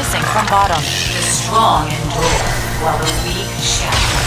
missing from bottom. The strong endure, while the weak shatter.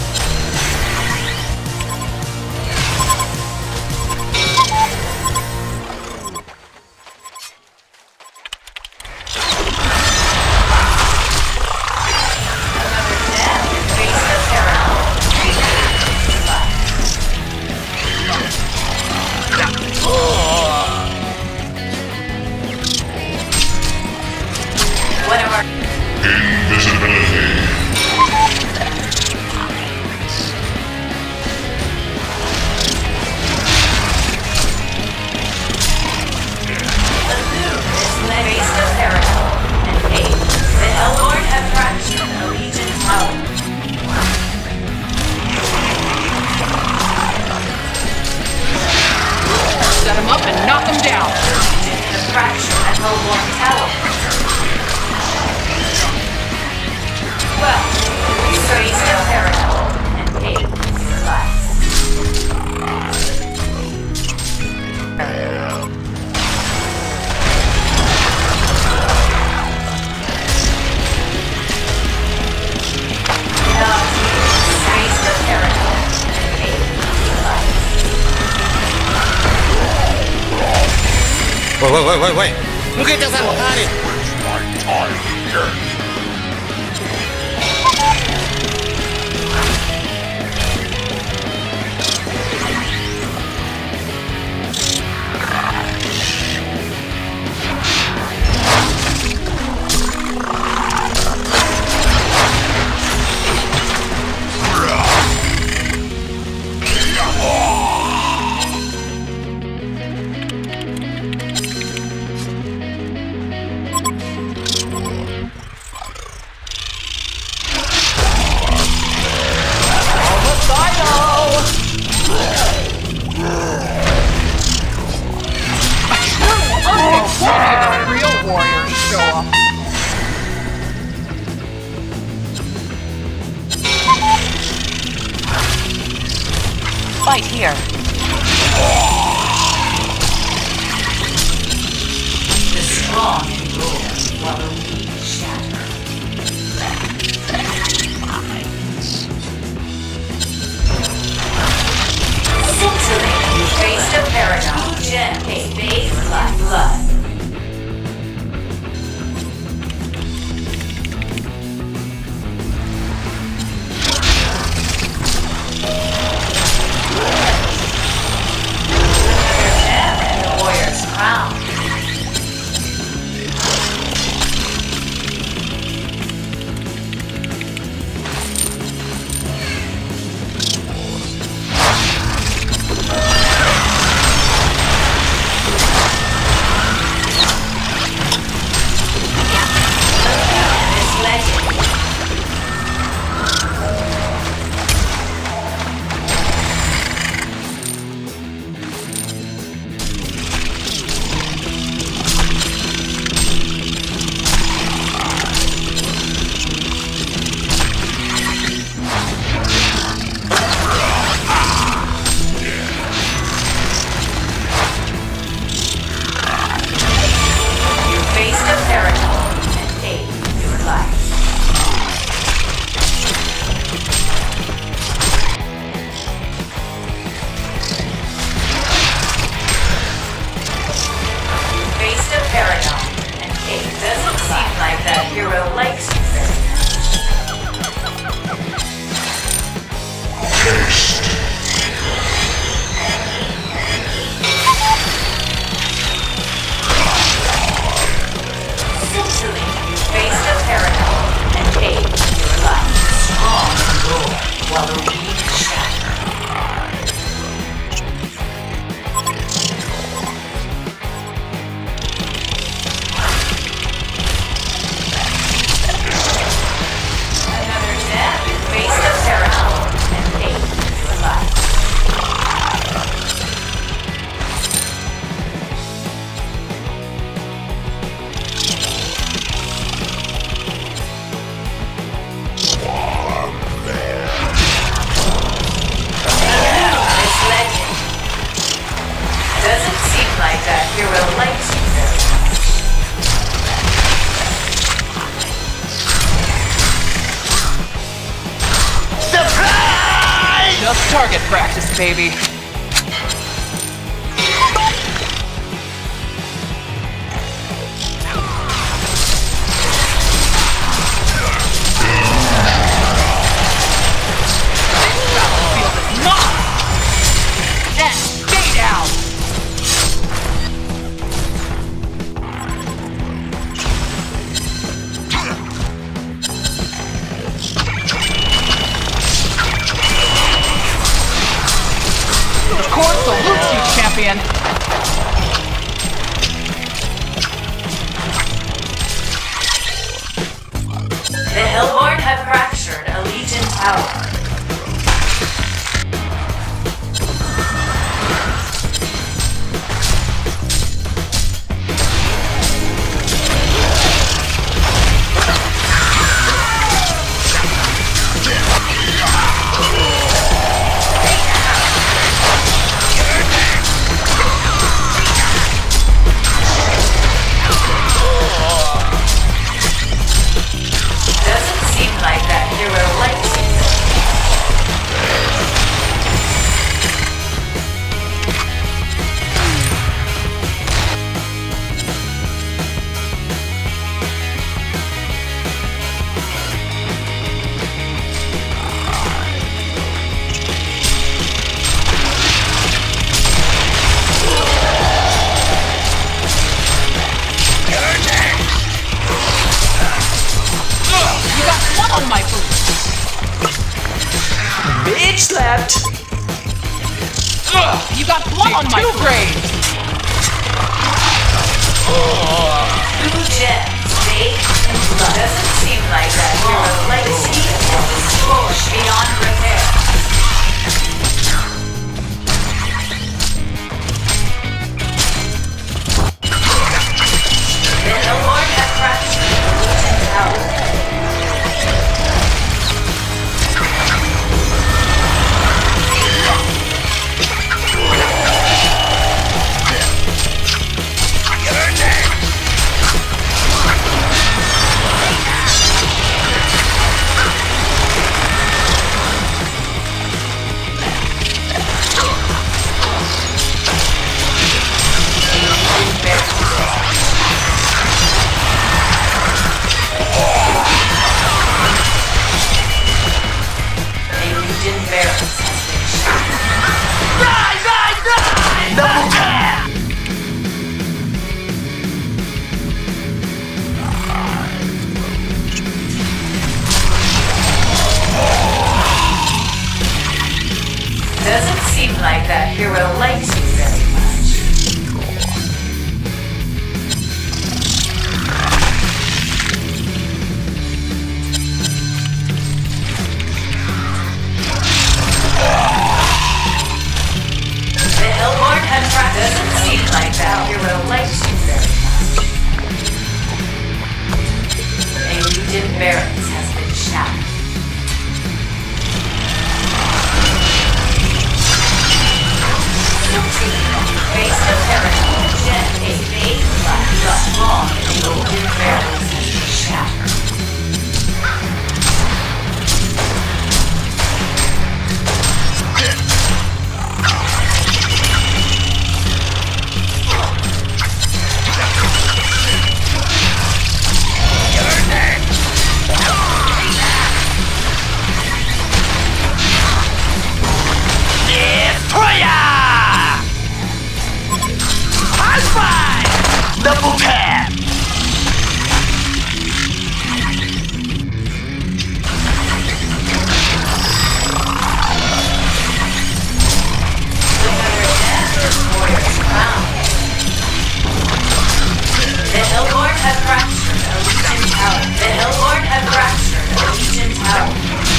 Set him up and knock him down. The fracture at Hellborn Tower. Well, we raised the parallel and paid your life. Now, raise the parallel and paid your life. 喂，你可以这样我看你。 Real warriors show up. Fight here. The strong endure, while the weak shatter. Scintillating face of paragon, gem, bathed like blood. baby. Salutes you, champion! The Hellborn have fractured a Legion tower. On my food. Bitch slapped. You got blood on my grade. Blue gems, faith, and blood. Doesn't seem like that hero's legacy is destroyed beyond repair. The Hellborn have fractured the Legion tower. Doesn't seem like that hero likes you very much. The Hellborn have practiced. Doesn't seem like that hero likes you very much. A Legion barracks has been shattered. Face the territory, Jet a big black got long and golden barrels has been shattered. Double tap! The Hellborn have fractured a Legion tower. The Hellborn have fractured a Legion tower.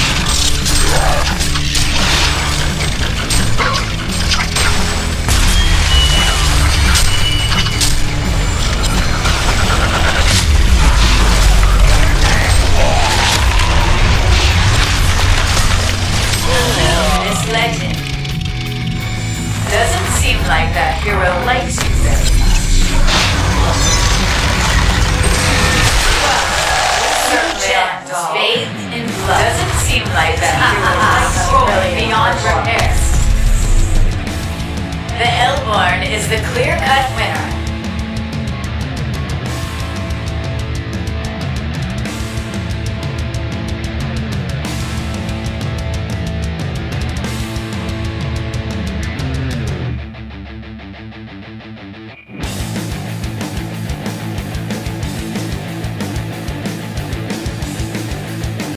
This legend doesn't seem like that hero likes you very much. Well, certainly faith in blood. Doesn't seem like that hero likes you really beyond repair. The Elborn is the clear-cut winner.